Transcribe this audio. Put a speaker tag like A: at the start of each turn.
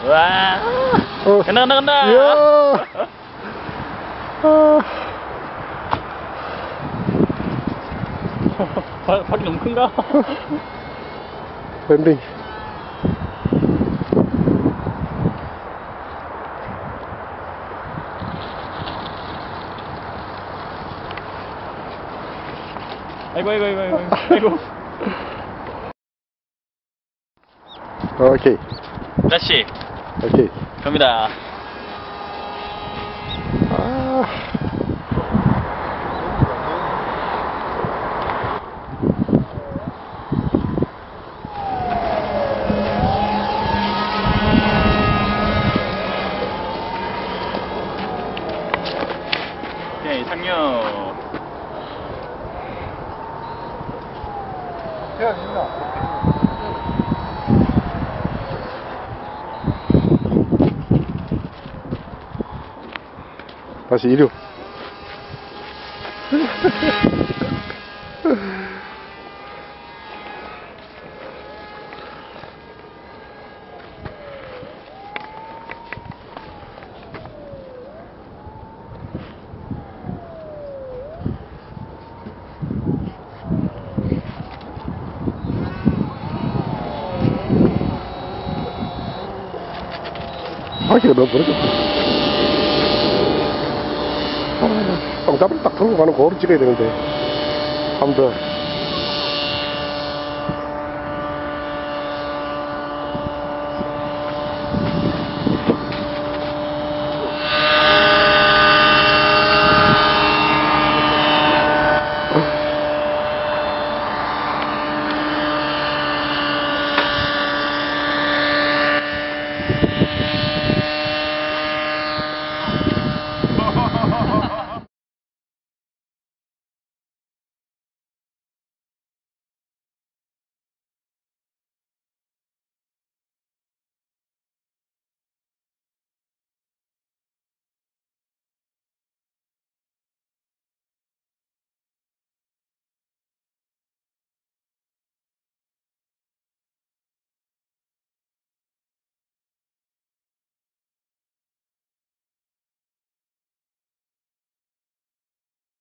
A: 와. 간다, 간다, 간다.
B: 이야.
A: 바퀴 너무 큰가?
B: 랜딩.
A: 아이고, 아이고, 아이고, 아이고, 아이고.
B: 오케이.
A: 다시
B: 오케이.
A: 갑니다.
B: 아.
A: 오케이, 상륙.
B: 다시 이륙. 바퀴가 너무 버려졌어. 똥잡을 딱 들고 가는 거를 찍어야 되는데. 한 번 더.